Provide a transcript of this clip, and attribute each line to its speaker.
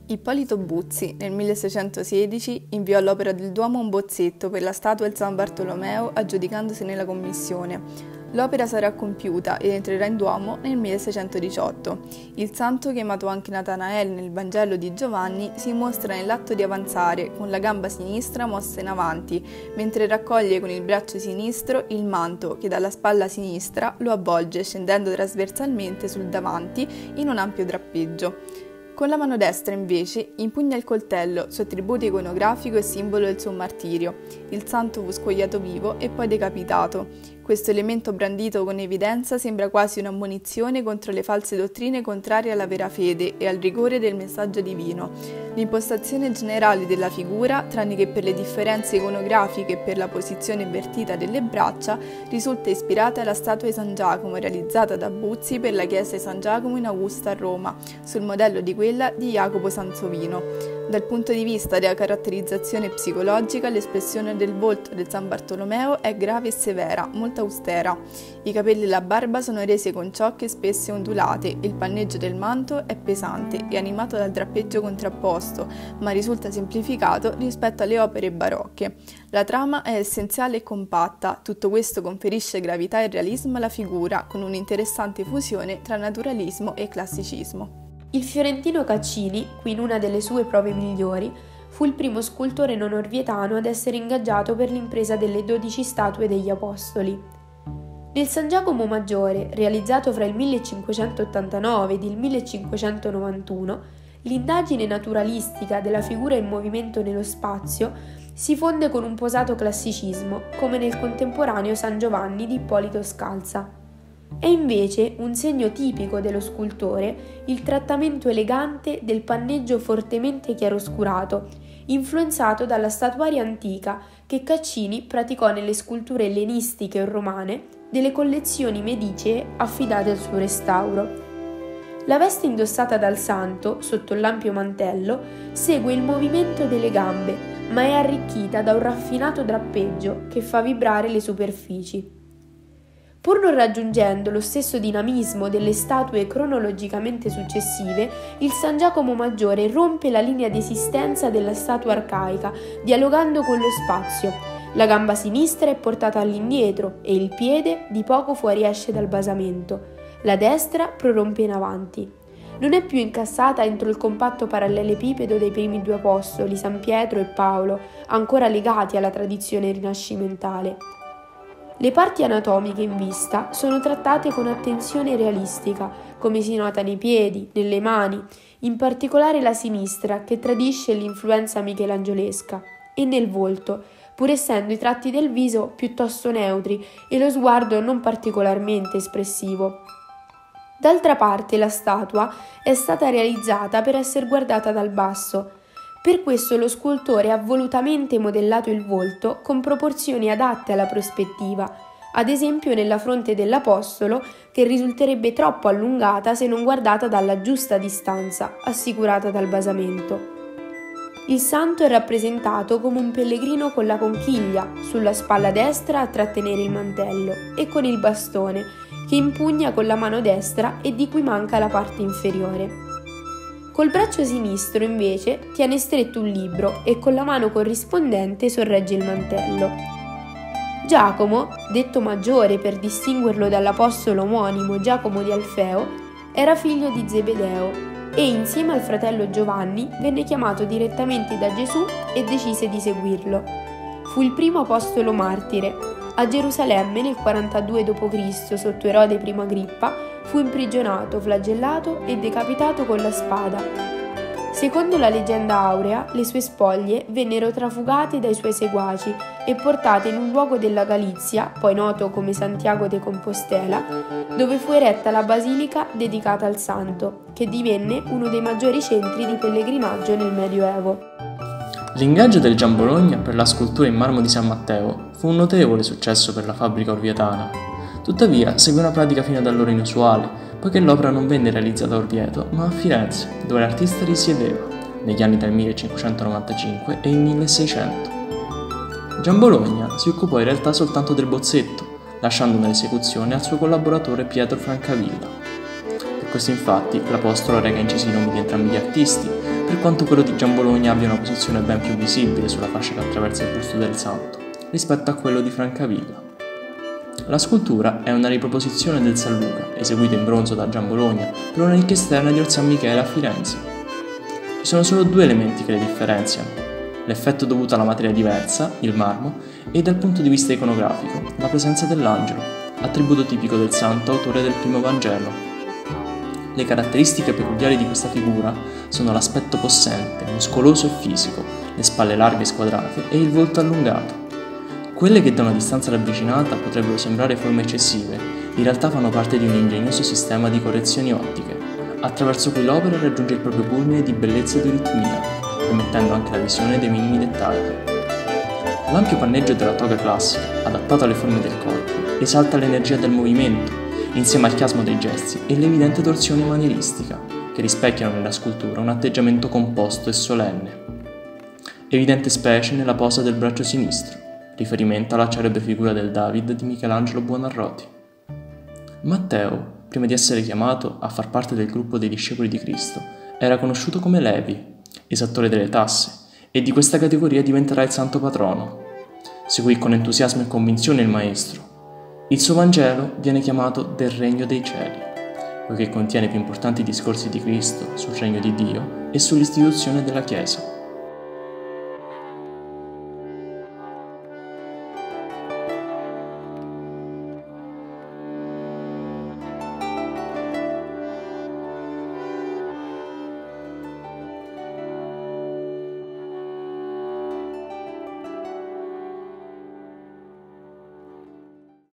Speaker 1: Ippolito Buzzi, nel 1616, inviò all'Opera del Duomo un bozzetto per la statua di San Bartolomeo aggiudicandosene la commissione. L'opera sarà compiuta ed entrerà in Duomo nel 1618. Il santo, chiamato anche Natanael nel Vangelo di Giovanni, si mostra nell'atto di avanzare, con la gamba sinistra mossa in avanti, mentre raccoglie con il braccio sinistro il manto che dalla spalla sinistra lo avvolge scendendo trasversalmente sul davanti in un ampio drappeggio. Con la mano destra, invece, impugna il coltello, suo attributo iconografico e simbolo del suo martirio. Il santo fu scoiato vivo e poi decapitato. Questo elemento brandito con evidenza sembra quasi un'ammonizione contro le false dottrine contrarie alla vera fede e al rigore del messaggio divino. L'impostazione generale della figura, tranne che per le differenze iconografiche e per la posizione invertita delle braccia, risulta ispirata alla statua di San Giacomo realizzata da Buzzi per la chiesa di San Giacomo in Augusta a Roma, sul modello di quella di Jacopo Sansovino. Dal punto di vista della caratterizzazione psicologica, l'espressione del volto del San Bartolomeo è grave e severa, molto austera. I capelli e la barba sono rese con ciocche spesse e ondulate, il panneggio del manto è pesante e animato dal drappeggio contrapposto, ma risulta semplificato rispetto alle opere barocche. La trama è essenziale e compatta, tutto questo conferisce gravità e realismo alla figura, con un'interessante fusione tra naturalismo e classicismo.
Speaker 2: Il fiorentino Caccini, qui in una delle sue prove migliori, fu il primo scultore non orvietano ad essere ingaggiato per l'impresa delle 12 statue degli Apostoli. Nel San Giacomo Maggiore, realizzato fra il 1589 ed il 1591, l'indagine naturalistica della figura in movimento nello spazio si fonde con un posato classicismo, come nel contemporaneo San Giovanni di Ippolito Scalza. È invece un segno tipico dello scultore il trattamento elegante del panneggio fortemente chiaroscurato, influenzato dalla statuaria antica che Caccini praticò nelle sculture ellenistiche o romane delle collezioni medicee affidate al suo restauro. La veste indossata dal santo, sotto l'ampio mantello, segue il movimento delle gambe, ma è arricchita da un raffinato drappeggio che fa vibrare le superfici. Pur non raggiungendo lo stesso dinamismo delle statue cronologicamente successive, il San Giacomo Maggiore rompe la linea di esistenza della statua arcaica, dialogando con lo spazio. La gamba sinistra è portata all'indietro e il piede di poco fuoriesce dal basamento. La destra prorompe in avanti. Non è più incassata entro il compatto parallelepipedo dei primi due apostoli, San Pietro e Paolo, ancora legati alla tradizione rinascimentale. Le parti anatomiche in vista sono trattate con attenzione realistica, come si nota nei piedi, nelle mani, in particolare la sinistra che tradisce l'influenza michelangiolesca, e nel volto, pur essendo i tratti del viso piuttosto neutri e lo sguardo non particolarmente espressivo. D'altra parte la statua è stata realizzata per essere guardata dal basso. Per questo lo scultore ha volutamente modellato il volto con proporzioni adatte alla prospettiva, ad esempio nella fronte dell'Apostolo, che risulterebbe troppo allungata se non guardata dalla giusta distanza, assicurata dal basamento. Il santo è rappresentato come un pellegrino con la conchiglia, sulla spalla destra a trattenere il mantello, e con il bastone, che impugna con la mano destra e di cui manca la parte inferiore. Col braccio sinistro, invece, tiene stretto un libro e con la mano corrispondente sorregge il mantello. Giacomo, detto Maggiore per distinguerlo dall'apostolo omonimo Giacomo di Alfeo, era figlio di Zebedeo e, insieme al fratello Giovanni, venne chiamato direttamente da Gesù e decise di seguirlo. Fu il primo apostolo martire. A Gerusalemme, nel 42 d.C., sotto Erode I Agrippa, fu imprigionato, flagellato e decapitato con la spada. Secondo la leggenda aurea, le sue spoglie vennero trafugate dai suoi seguaci e portate in un luogo della Galizia, poi noto come Santiago de Compostela, dove fu eretta la basilica dedicata al santo, che divenne uno dei maggiori centri di pellegrinaggio nel Medioevo.
Speaker 3: L'ingaggio del Giambologna per la scultura in marmo di San Matteo fu un notevole successo per la fabbrica orvietana. Tuttavia segue una pratica fino ad allora inusuale, poiché l'opera non venne realizzata a Orvieto, ma a Firenze, dove l'artista risiedeva, negli anni tra il 1595 e il 1600. Giambologna si occupò in realtà soltanto del bozzetto, lasciandone l'esecuzione al suo collaboratore Pietro Francavilla. Per questo infatti l'Apostolo reca incisi i nomi di entrambi gli artisti, per quanto quello di Giambologna abbia una posizione ben più visibile sulla fascia che attraversa il busto del santo, rispetto a quello di Francavilla. La scultura è una riproposizione del San Luca, eseguito in bronzo da Giambologna per una nicchia esterna di Or San Michele a Firenze. Ci sono solo due elementi che le differenziano: l'effetto dovuto alla materia diversa, il marmo, e dal punto di vista iconografico, la presenza dell'angelo, attributo tipico del santo autore del primo Vangelo. Le caratteristiche peculiari di questa figura sono l'aspetto possente, muscoloso e fisico, le spalle larghe e squadrate e il volto allungato. Quelle che da una distanza ravvicinata potrebbero sembrare forme eccessive, in realtà fanno parte di un ingegnoso sistema di correzioni ottiche, attraverso cui l'opera raggiunge il proprio culmine di bellezza e di ritmia, permettendo anche la visione dei minimi dettagli. L'ampio panneggio della toga classica, adattato alle forme del corpo, esalta l'energia del movimento, insieme al chiasmo dei gesti e l'evidente torsione manieristica, che rispecchiano nella scultura un atteggiamento composto e solenne. Evidente specie nella posa del braccio sinistro, riferimento alla celebre figura del David di Michelangelo Buonarroti. Matteo, prima di essere chiamato a far parte del gruppo dei discepoli di Cristo, era conosciuto come Levi, esattore delle tasse, e di questa categoria diventerà il santo patrono. Seguì con entusiasmo e convinzione il maestro. Il suo Vangelo viene chiamato del Regno dei Cieli, poiché contiene i più importanti discorsi di Cristo sul Regno di Dio e sull'istituzione della Chiesa.